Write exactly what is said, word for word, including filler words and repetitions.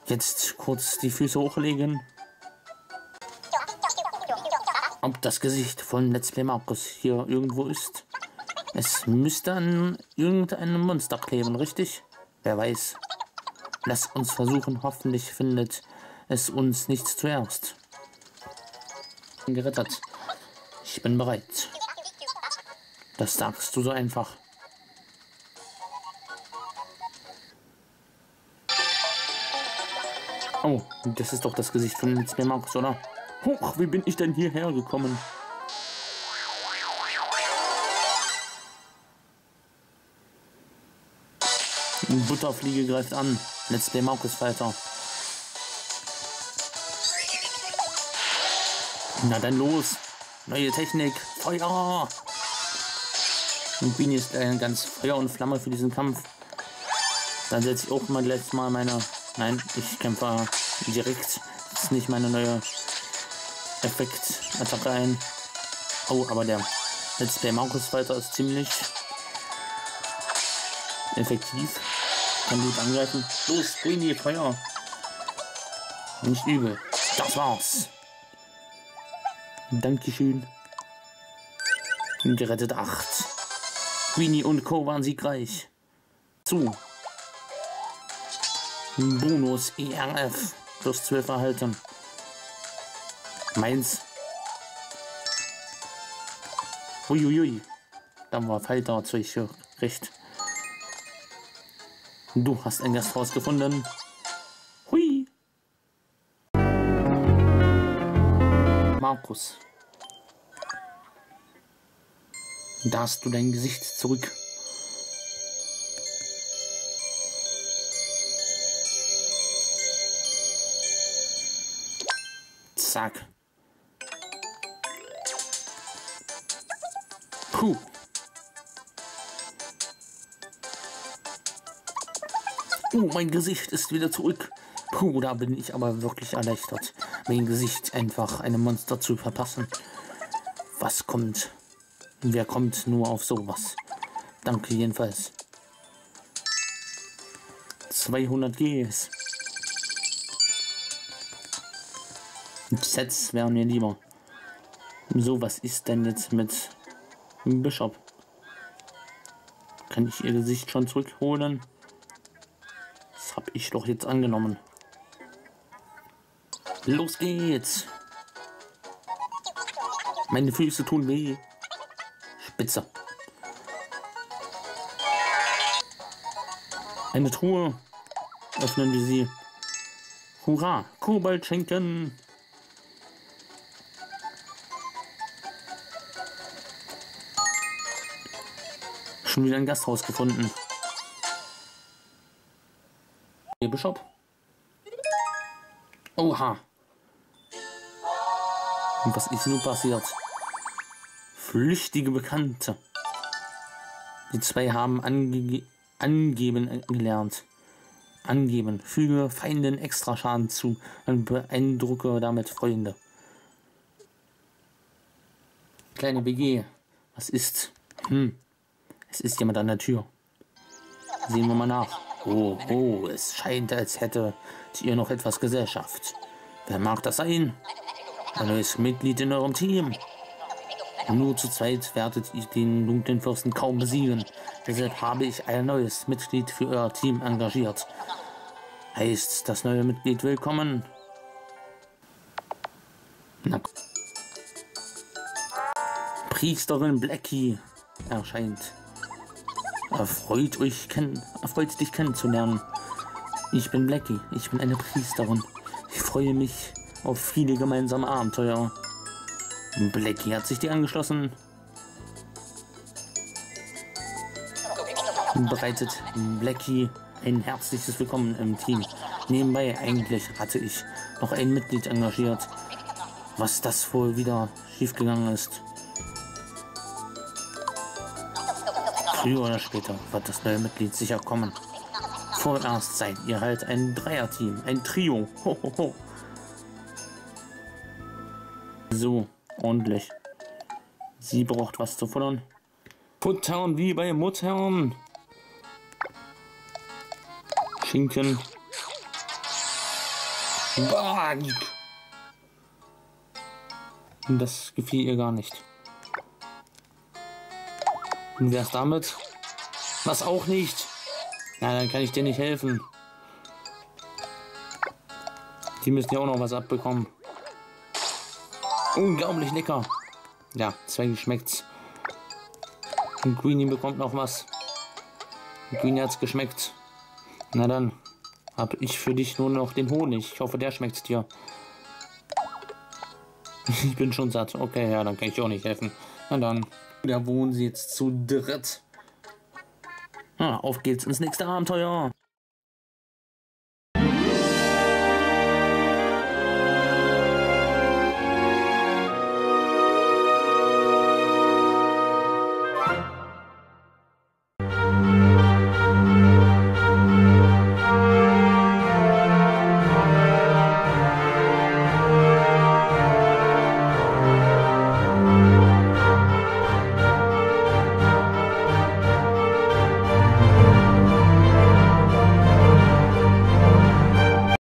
Jetzt kurz die Füße hochlegen. Ob das Gesicht von Let's Play Markus hier irgendwo ist? Es müsste an irgendeinem Monster kleben, richtig? Wer weiß. Lass uns versuchen, hoffentlich findet es uns nicht zuerst. Gerettet. Ich bin bereit. Das sagst du so einfach. Oh, das ist doch das Gesicht von Let's Play Markus, oder? Huch, wie bin ich denn hierher gekommen? Butterfliege greift an. Let's Play Markus weiter. Na dann los. Neue Technik. Feuer. Und Beanie ist äh, ganz Feuer und Flamme für diesen Kampf. Dann setze ich auch mal letztes Mal meine... Nein, ich kämpfe direkt. Das ist nicht meine neue Effekt-Attacke ein. Oh, aber der Let's Play Markus Fighter ist ziemlich effektiv. Kann gut angreifen. Los, Beanie, Feuer. Nicht übel. Das war's. Dankeschön. Gerettet acht. Beanie und Co. waren siegreich. Zu. Bonus E R F. Plus zwölf erhalten. Meins. Uiuiui. Dann war Falter zu ich recht. Du hast ein Gasthaus gefunden. Hui. Markus. Da hast du dein Gesicht zurück. Zack. Puh. Oh, mein Gesicht ist wieder zurück. Puh, da bin ich aber wirklich erleichtert, mein Gesicht einfach einem Monster zu verpassen. Was kommt? Wer kommt nur auf sowas? Danke jedenfalls. zweihundert Gs. Sets wären mir lieber. So, was ist denn jetzt mit Bishop? Kann ich ihr Gesicht schon zurückholen? Das habe ich doch jetzt angenommen. Los geht's! Meine Füße tun weh. Spitze. Eine Truhe. Öffnen wir sie. Hurra! Koboldschinken! Schon wieder ein Gasthaus gefunden. Hier, Bishop. Oha. Und was ist nun passiert? Flüchtige Bekannte. Die zwei haben ange angeben gelernt. Angeben. Füge Feinden extra Schaden zu und beeindrucke damit Freunde. Kleine B G. Was ist? Hm. Es ist jemand an der Tür. Sehen wir mal nach. Oh, oh, es scheint, als hätte ihr noch etwas Gesellschaft. Wer mag das sein? Ein neues Mitglied in eurem Team. Nur zu zweit werdet ihr den dunklen Fürsten kaum besiegen. Deshalb habe ich ein neues Mitglied für euer Team engagiert. Heißt das neue Mitglied willkommen? Na. Priesterin Blackie erscheint. Erfreut euch kennen, erfreut dich kennenzulernen. Ich bin Blackie, ich bin eine Priesterin. Ich freue mich auf viele gemeinsame Abenteuer. Blackie hat sich dir angeschlossen. Bereitet Blackie ein herzliches Willkommen im Team. Nebenbei eigentlich hatte ich noch ein Mitglied engagiert. Was das wohl wieder schiefgegangen ist. Früher oder später wird das neue Mitglied sicher kommen. Vorerst seid ihr halt ein Dreierteam, ein Trio. Ho, ho, ho. So, ordentlich. Sie braucht was zu futtern. Futtern wie bei Muttern. Schinken. Bah, das gefiel ihr gar nicht. Und wär's damit? Was auch nicht? Na, dann kann ich dir nicht helfen. Die müssen ja auch noch was abbekommen. Unglaublich lecker. Ja, Zwängi schmeckt's. Und Greenie bekommt noch was. Greenie hat's geschmeckt. Na dann habe ich für dich nur noch den Honig. Ich hoffe, der schmeckt dir. Ich bin schon satt. Okay, ja, dann kann ich dir auch nicht helfen. Na dann. Da wohnen sie jetzt zu dritt. Ah, auf geht's ins nächste Abenteuer.